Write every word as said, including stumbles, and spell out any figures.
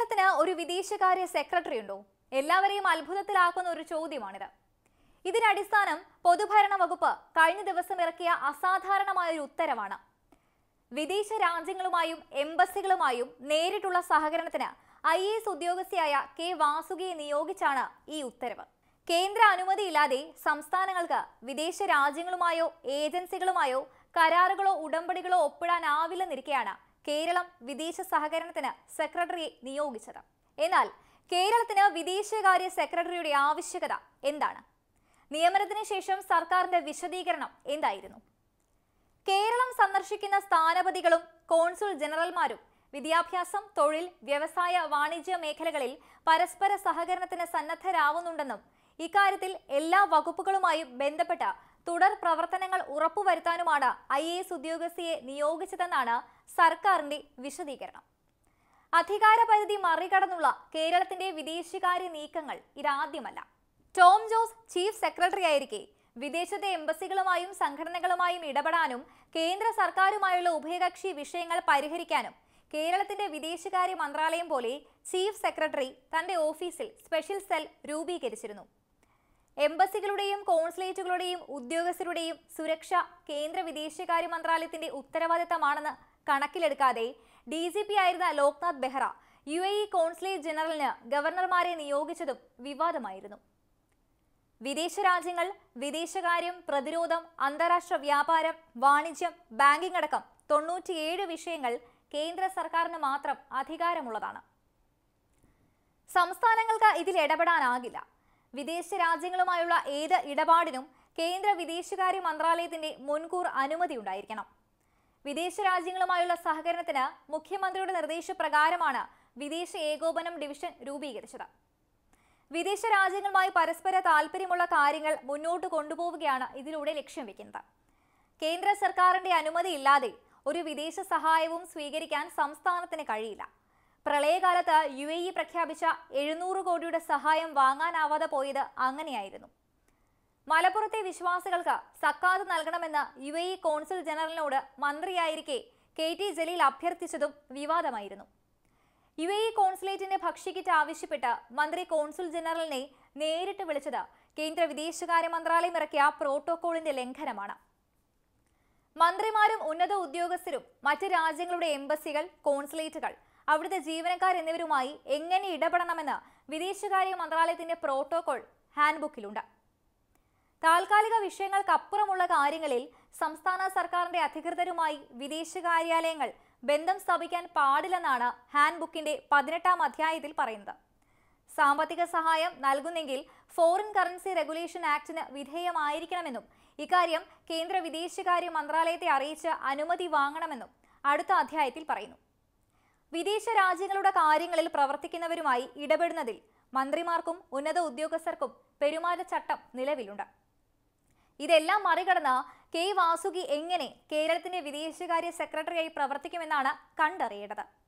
കേരളത്തിന് ഒരു വിദേശകാര്യ സെക്രട്ടറി ഉണ്ടോ? എല്ലാവരെയും അത്ഭുതത്തിലാക്കുന്ന ഒരു ചോദ്യമാണിത്. ഇതിന് അടിസ്ഥാനം പൊതുഭരണ വകുപ്പ് കഴിഞ്ഞ ദിവസം ഇറക്കിയ അസാധാരണമായ ഒരു ഉത്തരവാണ്. വിദേശ രാജ്യങ്ങളുമായും എംബസികളുമായും നേരിട്ടുള്ള സഹകരണത്തിന് ഐ എ എസ് ഉദ്യോഗസ്ഥയായ കെ വാസുകിയെ നിയോഗിച്ചാണ് ഈ ഉത്തരവ്. കേന്ദ്ര അനുമതിയില്ലാതെ സംസ്ഥാനങ്ങൾക്ക് വിദേശ രാജ്യങ്ങളുമായോ ഏജൻസികളുമായോ കരാറുകളോ ഉടമ്പടികളോ ഒപ്പിടാനാവില്ലെന്നിരിക്കെയാണ് കേരളം വിദേശ സഹകരണത്തിന് സെക്രട്ടറിയെ നിയോഗിച്ചത്. എന്നാൽ കേരളത്തിന് വിദേശകാര്യ സെക്രട്ടറിയുടെ ആവശ്യകത എന്താണ്? നിയമനത്തിന് ശേഷം സർക്കാരിന്റെ വിശദീകരണം എന്തായിരുന്നു? കേരളം സന്ദർശിക്കുന്ന സ്ഥാനപതികളും കോൺസുൽ ജനറൽമാരും വിദ്യാഭ്യാസം, തൊഴിൽ, വ്യവസായ, വാണിജ്യ മേഖലകളിൽ പരസ്പര സഹകരണത്തിന് സന്നദ്ധരാവുന്നുണ്ടെന്നും ഇക്കാര്യത്തിൽ എല്ലാ വകുപ്പുകളുമായും ബന്ധപ്പെട്ട തുടർ പ്രവർത്തനങ്ങൾ ഉറപ്പുവരുത്താനുമാണ് ഐ എ എസ് ഉദ്യോഗസ്ഥയെ നിയോഗിച്ചതെന്നാണ് സർക്കാരിന്റെ വിശദീകരണം. അധികാരപരിധി മറികടന്നുള്ള കേരളത്തിന്റെ വിദേശകാര്യ നീക്കങ്ങൾ ഇതാദ്യമല്ല. ടോം ജോസ് ചീഫ് സെക്രട്ടറി ആയിരിക്കെ വിദേശത്തെ എംബസികളുമായും സംഘടനകളുമായും ഇടപെടാനും കേന്ദ്ര സർക്കാരുമായുള്ള ഉഭയകക്ഷി വിഷയങ്ങൾ പരിഹരിക്കാനും കേരളത്തിന്റെ വിദേശകാര്യ മന്ത്രാലയം പോലെ ചീഫ് സെക്രട്ടറി തന്റെ ഓഫീസിൽ സ്പെഷ്യൽ സെൽ രൂപീകരിച്ചിരുന്നു. എംബസികളുടെയും കോൺസുലേറ്റുകളുടെയും ഉദ്യോഗസ്ഥരുടെയും സുരക്ഷ കേന്ദ്ര വിദേശകാര്യ മന്ത്രാലയത്തിന്റെ ഉത്തരവാദിത്തമാണെന്ന് കണക്കിലെടുക്കാതെ ഡി ജി പി ആയിരുന്ന Loknath Behera U A E consulate ജനറലിന് ഗവർണർമാരെ നിയോഗിച്ചതും വിവാദമായിരുന്നു. വിദേശ രാജ്യങ്ങൾ, വിദേശകാര്യം, പ്രതിരോധം, അന്താരാഷ്ട്ര വ്യാപാരം, വാണിജ്യം, ബാങ്കിംഗ് അടക്കം തൊണ്ണൂറ്റിയേഴ് വിഷയങ്ങൾ കേന്ദ്ര സർക്കാരിന് മാത്രം അധികാരമുള്ളതാണ്. സംസ്ഥാനങ്ങൾക്ക് ഇതിൽ ഇടപെടാനാകില്ല. വിദേശ രാജ്യങ്ങളുമായുള്ള ഏത് ഇടപാടിനും കേന്ദ്ര വിദേശകാര്യ മന്ത്രാലയത്തിന്റെ മുൻകൂർ അനുമതി ഉണ്ടായിരിക്കണം. വിദേശ രാജ്യങ്ങളുമായുള്ള സഹകരണത്തിന് മുഖ്യമന്ത്രിയുടെ നിർദ്ദേശപ്രകാരമാണ് വിദേശ ഏകോപനം ഡിവിഷൻ രൂപീകരിച്ചത്. വിദേശ രാജ്യങ്ങളുമായി പരസ്പര താൽപര്യമുള്ള കാര്യങ്ങൾ മുന്നോട്ട് കൊണ്ടുപോവുകയാണ് ഇതിലൂടെ ലക്ഷ്യം വെക്കുന്നത്. കേന്ദ്ര സർക്കാരിന്റെ അനുമതി ഇല്ലാതെ ഒരു വിദേശ സഹായവും സ്വീകരിക്കാൻ സംസ്ഥാനത്തിന് കഴിയില്ല. പ്രളയകാലത്ത് യു എ ഇ പ്രഖ്യാപിച്ച എഴുന്നൂറ് കോടിയുടെ സഹായം വാങ്ങാനാവാതെ പോയത് അങ്ങനെയായിരുന്നു. മലപ്പുറത്തെ വിശ്വാസികൾക്ക് സക്കാത്ത് നൽകണമെന്ന് യു എ ഇ കോൺസുൽ ജനറലിനോട് മന്ത്രിയായിരിക്കെ കെ ടി ജലീൽ അഭ്യർത്ഥിച്ചതും വിവാദമായിരുന്നു. യു എ ഇ കോൺസുലേറ്റിന്റെ ഭക്ഷ്യക്കിറ്റ് ആവശ്യപ്പെട്ട് മന്ത്രി കോൺസുൽ ജനറലിനെ നേരിട്ട് വിളിച്ചത് കേന്ദ്ര വിദേശകാര്യ മന്ത്രാലയം ഇറക്കിയ പ്രോട്ടോകോളിന്റെ ലംഘനമാണ്. മന്ത്രിമാരും ഉന്നത ഉദ്യോഗസ്ഥരും മറ്റ് രാജ്യങ്ങളുടെ എംബസികൾ, കോൺസുലേറ്റുകൾ, അവിടുത്തെ ജീവനക്കാർ എന്നിവരുമായി എങ്ങനെ ഇടപെടണമെന്ന് വിദേശകാര്യ മന്ത്രാലയത്തിന്റെ പ്രോട്ടോകോൾ ഹാൻഡ്ബുക്കിലുണ്ട്. താൽക്കാലിക വിഷയങ്ങൾക്കപ്പുറമുള്ള കാര്യങ്ങളിൽ സംസ്ഥാന സർക്കാരിന്റെ അധികൃതരുമായി വിദേശകാര്യാലയങ്ങൾ ബന്ധം സ്ഥാപിക്കാൻ പാടില്ലെന്നാണ് ഹാൻഡ്ബുക്കിന്റെ പതിനെട്ടാം അധ്യായത്തിൽ പറയുന്നത്. സാമ്പത്തിക സഹായം നൽകുന്നെങ്കിൽ ഫോറിൻ കറൻസി റെഗുലേഷൻ ആക്ടിന് വിധേയമായിരിക്കണമെന്നും ഇക്കാര്യം കേന്ദ്ര വിദേശകാര്യ മന്ത്രാലയത്തെ അറിയിച്ച് അനുമതി വാങ്ങണമെന്നും അടുത്ത അധ്യായത്തിൽ പറയുന്നു. വിദേശ രാജ്യങ്ങളുടെ കാര്യങ്ങളിൽ പ്രവർത്തിക്കുന്നവരുമായി ഇടപെടുന്നതിൽ മന്ത്രിമാർക്കും ഉന്നത ഉദ്യോഗസ്ഥർക്കും പെരുമാറ്റച്ചട്ടം നിലവിലുണ്ട്. ഇതെല്ലാം മറികടന്ന് കെ വാസുകി എങ്ങനെ കേരളത്തിന്റെ വിദേശകാര്യ സെക്രട്ടറിയായി പ്രവർത്തിക്കുമെന്നാണ് കണ്ടറിയേണ്ടത്.